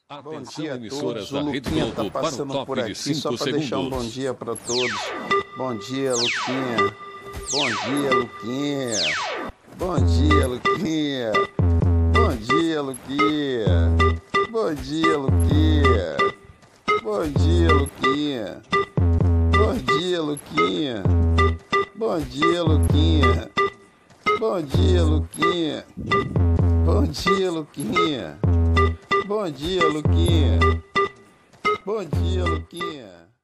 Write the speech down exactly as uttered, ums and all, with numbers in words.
Bom Atenção, dia a emissoras todos. O da Rede Luquinha Globo, tá para o passando por top de aqui só cinco para deixar um bom segundos. dia para todos. Bom dia, Luquinha. Bom dia, Luquinha. Bom dia, Luquinha. Bom dia, Luquinha. Bom dia, Luquinha. Bom dia, Luquinha. Bom dia, Luquinha. Bom dia, Luquinha. Bom dia, Luquinha. Bom dia, Luquinha. Bom dia, Luquinha. Bom dia, Luquinha.